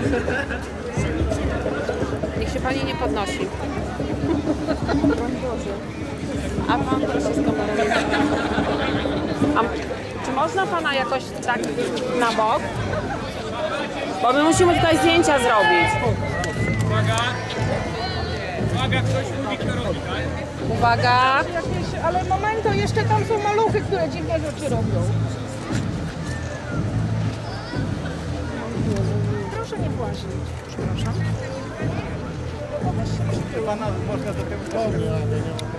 Niech się pani nie podnosi. A pan proszę z kamerą. A czy można pana jakoś tak na bok? Bo my musimy tutaj zdjęcia zrobić. Uwaga! Uwaga, ktoś mówi, kto robi, tak? Uwaga! Ale momento, jeszcze tam są maluchy, które dziwne rzeczy robią. Proszę nie płacić. Przepraszam. Pana można do tego